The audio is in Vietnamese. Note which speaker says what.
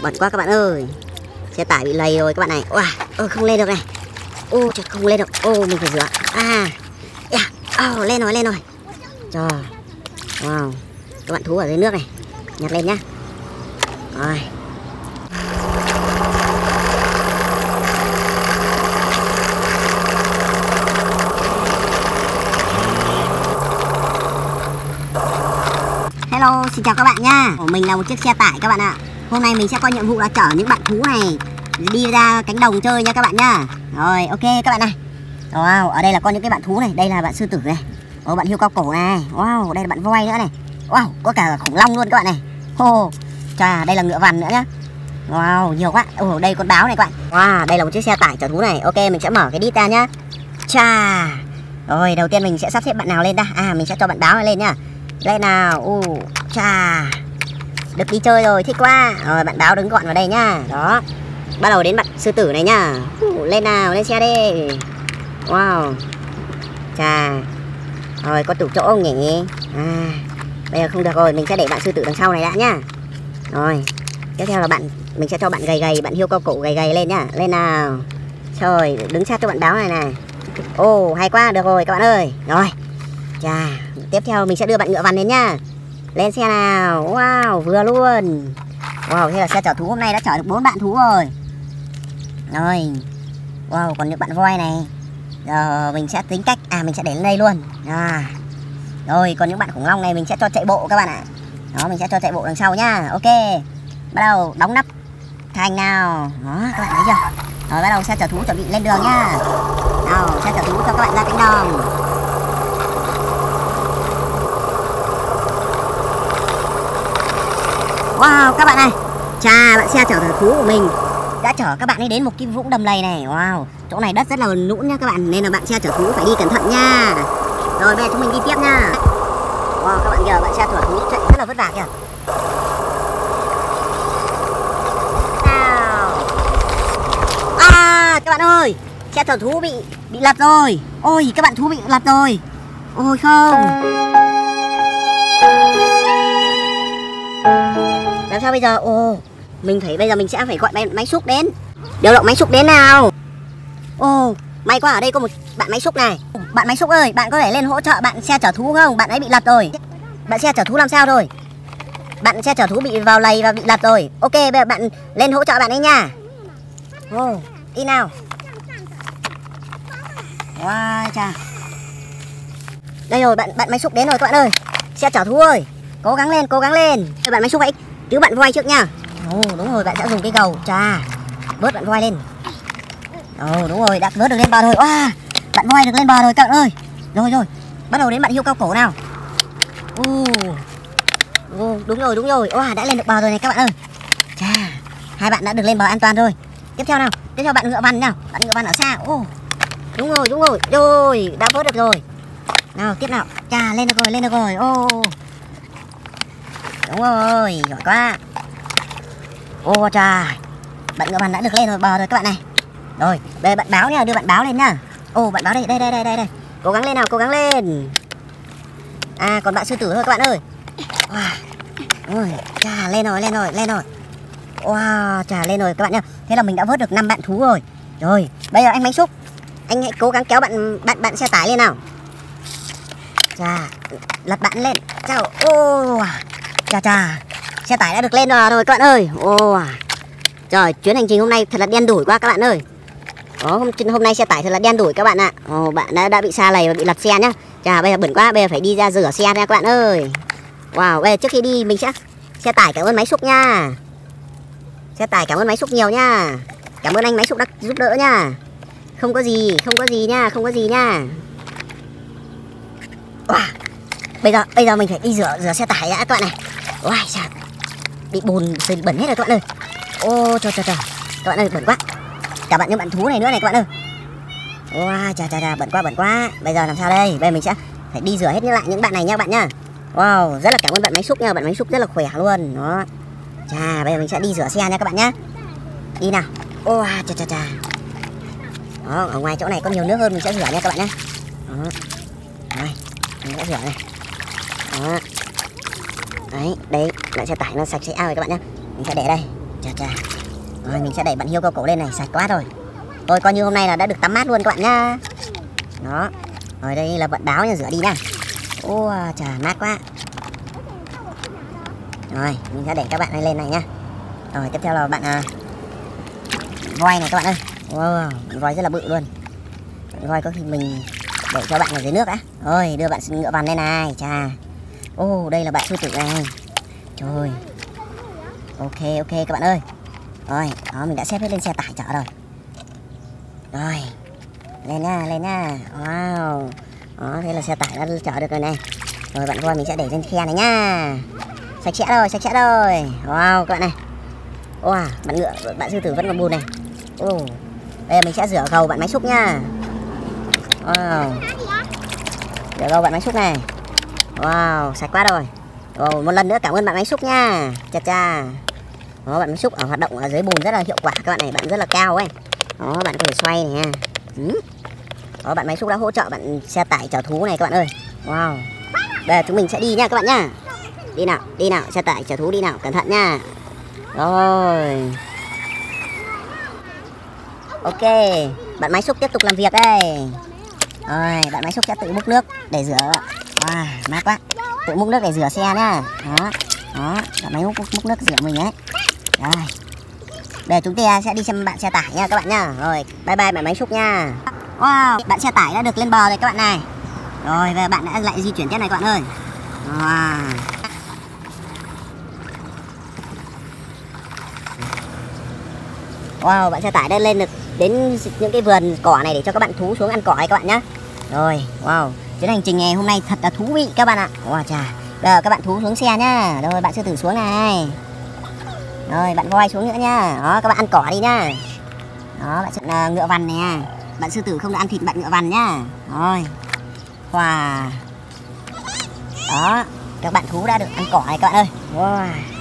Speaker 1: bẩn quá các bạn ơi. Xe tải bị lầy rồi các bạn này. Wow, không lên được này. Trời, không lên được. Mình phải rửa. Lên rồi. Trời. Wow. Các bạn thú ở dưới nước này. Nhặt lên nhá. Rồi. Hello, xin chào các bạn nha. Mình là một chiếc xe tải các bạn ạ. Hôm nay mình sẽ có nhiệm vụ là chở những bạn thú này đi ra cánh đồng chơi nha các bạn nha. Rồi, ok các bạn này. Wow, ở đây là có những cái bạn thú này. Đây là bạn sư tử này. Bạn hươu cao cổ này. Wow, đây là bạn voi nữa này. Wow, có cả khủng long luôn các bạn này. Chà, đây là ngựa vằn nữa nhá. Wow, nhiều quá. Đây con báo này các bạn. Wow, đây là một chiếc xe tải chở thú này. Ok, mình sẽ mở cái đít ra nhá. Chà. Rồi, đầu tiên mình sẽ sắp xếp bạn nào lên ta. Mình sẽ cho bạn báo này lên nhá. Lên nào. Chà. Được đi chơi rồi, thích quá. Rồi, bạn báo đứng gọn vào đây nhá. Đó. Bắt đầu đến bạn sư tử này nhá. Lên nào, lên xe đi. Wow. Chà. Rồi, có tủ chỗ không nhỉ? Bây giờ không được rồi, mình sẽ để bạn sư tử đằng sau này đã nhá. Rồi. Tiếp theo là mình sẽ cho bạn gầy, bạn hươu cao cổ gầy lên nhá. Lên nào. Trời, đứng sát cho bạn báo này này. Hay quá, được rồi các bạn ơi. Rồi. Chà, tiếp theo mình sẽ đưa bạn ngựa vằn đến nhá. Lên xe nào. Wow, vừa luôn. Wow, thế là xe chở thú hôm nay đã chở được 4 bạn thú rồi. Rồi. Wow, còn những bạn voi này. Giờ mình sẽ tính cách mình sẽ để lên đây luôn. Rồi, còn những bạn khủng long này mình sẽ cho chạy bộ các bạn ạ. Đó, mình sẽ cho chạy bộ đằng sau nhá. Ok. Bắt đầu đóng nắp thành nào. Đó, các bạn thấy chưa? Rồi bắt đầu xe chở thú chuẩn bị lên đường nhá. Nào, xe chở thú cho các bạn ra cánh đồng. Wow, các bạn này. Chà, bạn xe chở thú của mình đã chở các bạn ấy đến một cái vũng đầm lầy này. Wow, chỗ này đất rất là lún nha các bạn, nên là bạn xe chở thú phải đi cẩn thận nha. Rồi bây giờ chúng mình đi tiếp nha. Wow, các bạn giờ bạn xe chở thú chạy rất là vất vả kìa. Các bạn ơi, xe chở thú bị lật rồi. Ôi, các bạn thú bị lật rồi. Ôi không. Làm sao bây giờ? Mình thấy bây giờ mình sẽ phải gọi máy xúc đến. Điều động máy xúc đến nào. May quá ở đây có một bạn máy xúc này. Bạn máy xúc ơi, bạn có thể lên hỗ trợ bạn xe chở thú không? Bạn ấy bị lật rồi. Bạn xe chở thú làm sao rồi? Bạn xe chở thú bị vào lầy và bị lật rồi. Ok, bây giờ bạn lên hỗ trợ bạn ấy nha. Đi nào. Wow, chà. Đây rồi, bạn máy xúc đến rồi các bạn ơi. Xe chở thú ơi, cố gắng lên. Bạn máy xúc hãy cứu bạn voi trước nha. Đúng rồi, bạn sẽ dùng cái gầu. Chà, vớt bạn voi lên. Đúng rồi, đã vớt được lên bờ rồi. Bạn voi được lên bờ rồi các bạn ơi. Rồi, bắt đầu đến bạn hươu cao cổ nào. Đúng rồi. Đã lên được bờ rồi này các bạn ơi. Chà, hai bạn đã được lên bờ an toàn rồi. Tiếp theo nào, tiếp theo bạn ngựa vằn nào. Bạn ngựa vằn ở xa. Đúng rồi. Rồi, đã vớt được rồi. Nào, tiếp nào. Chà, lên được rồi. Đúng rồi, giỏi quá. Chà, bạn ngựa vằn đã được lên rồi bờ rồi các bạn này. Rồi, bây giờ bạn báo nha, đưa bạn báo lên nhá. Bạn báo đây. Cố gắng lên nào, cố gắng lên. Còn bạn sư tử thôi các bạn ơi. Chà, lên rồi. Wow, chà, lên rồi các bạn nhá. Thế là mình đã vớt được 5 bạn thú rồi. Rồi, bây giờ anh máy xúc, anh hãy cố gắng kéo bạn xe tải lên nào. Chà, lật bạn lên. Chào. Chà, xe tải đã được lên rồi các bạn ơi. Trời, chuyến hành trình hôm nay thật là đen đủi quá các bạn ơi. Hôm nay xe tải thật là đen đủi các bạn ạ. Bạn đã bị sa lầy và bị lật xe nhá. Chà, bây giờ bẩn quá, bây giờ phải đi ra rửa xe nha các bạn ơi. Wow, bây giờ trước khi đi mình sẽ xe tải cảm ơn máy xúc nha. Xe tải cảm ơn máy xúc nhiều nha. Cảm ơn anh máy xúc đã giúp đỡ nha. Không có gì nha. Bây giờ mình phải đi rửa xe tải đã các bạn này. Chà, bị bùn bẩn hết rồi các bạn ơi. Trời. Các bạn ơi, bẩn quá. Cả những bạn thú này nữa này các bạn ơi. Chà, bẩn quá. Bây giờ làm sao đây? Bây giờ mình sẽ phải đi rửa hết lại những bạn này nha các bạn nhá. Wow, rất là cảm ơn bạn máy xúc nha. Bạn máy xúc rất là khỏe luôn. Đó. Chà, bây giờ mình sẽ đi rửa xe nha các bạn nhá. Đi nào. Chà. Đó, ở ngoài chỗ này có nhiều nước hơn, mình sẽ rửa nha các bạn nhé. Đó. Rồi, mình sẽ rửa này. Đó. Đấy, bạn xe tải nó sạch sẽ rồi các bạn nhé. Mình sẽ để đây. Chà. Rồi mình sẽ đẩy bạn Hiêu cao cổ lên này, sạch quá rồi. Thôi coi như hôm nay là đã được tắm mát luôn các bạn nhá. Đó. Rồi đây là vận đáo nha, rửa đi nha. Ô chà, mát quá. Rồi mình sẽ để các bạn lên này nhá. Rồi tiếp theo là bạn voi này các bạn ơi. Wow, voi rất là bự luôn. Voi có khi mình để cho bạn ở dưới nước đã. Rồi đưa bạn ngựa vằn lên này. Chà. Ô đây là bạn sư tử này. Trời. Ok các bạn ơi. Rồi đó, mình đã xếp hết lên xe tải chở rồi. Rồi lên nha. Wow. Đó thế là xe tải đã chở được rồi này. Rồi bạn voi mình sẽ để trên khe này nha. Sạch sẽ rồi. Wow các bạn này. Wow, bạn ngựa, bạn sư tử vẫn còn bùn này. Đây là mình sẽ rửa gầu bạn máy xúc nha. Wow. Rửa gầu bạn máy xúc này. Wow, sạch quá rồi. Một lần nữa cảm ơn bạn máy xúc nha. Chà. Đó, bạn máy xúc ở hoạt động ở dưới bùn rất là hiệu quả các bạn này, bạn rất là cao ấy. Đó, bạn có thể xoay này nha. Đó, bạn máy xúc đã hỗ trợ bạn xe tải chở thú này các bạn ơi. Wow. Bây giờ chúng mình sẽ đi nha các bạn nhá. Đi nào, xe tải chở thú đi nào, cẩn thận nha. Rồi. Ok, bạn máy xúc tiếp tục làm việc đây. Rồi, bạn máy xúc sẽ tự múc nước để rửa. Wow, mát quá. Tự múc nước để rửa xe nhá. Đó, bạn máy múc nước rửa mình ấy. Rồi. Bây giờ chúng ta sẽ đi xem bạn xe tải nha các bạn nha. Rồi, bye bye bạn máy xúc nha. Wow, bạn xe tải đã được lên bờ rồi các bạn này. Rồi, và bạn đã lại di chuyển tiếp này các bạn ơi. Wow, bạn xe tải đã lên được đến những cái vườn cỏ này để cho các bạn thú xuống ăn cỏ này các bạn nhé. Rồi, wow, chuyến hành trình ngày hôm nay thật là thú vị các bạn ạ. Wow, chà. Bây giờ các bạn thú xuống xe nhá. Rồi, bạn sư tử xuống này. Rồi, bạn voi xuống nữa nha. Đó, các bạn ăn cỏ đi nhá. Đó, bạn ngựa vằn này nha. Bạn sư tử không được ăn thịt bạn ngựa vằn nhá. Rồi. Wow. Đó, các bạn thú đã được ăn cỏ này các bạn ơi. Wow.